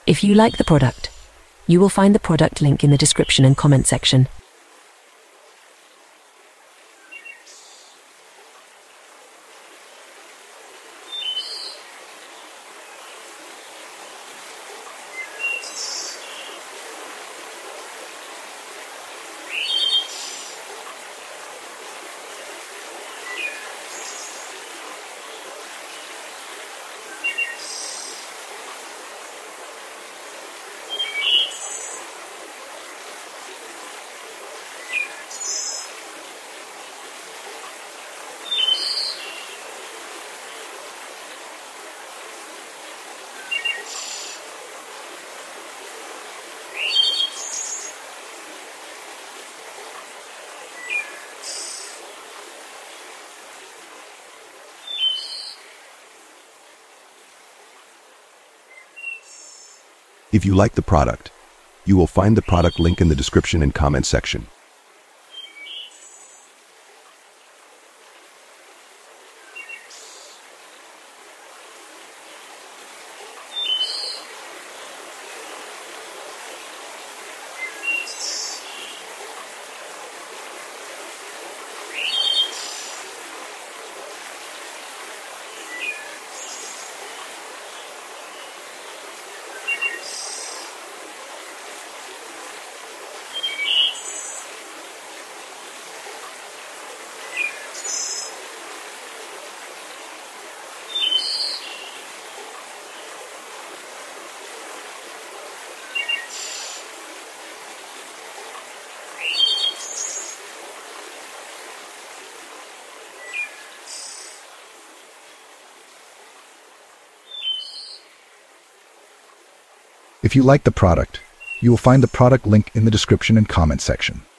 If you like the product, you will find the product link in the description and comment section. If you like the product, you will find the product link in the description and comment section. If you like the product, you will find the product link in the description and comment section.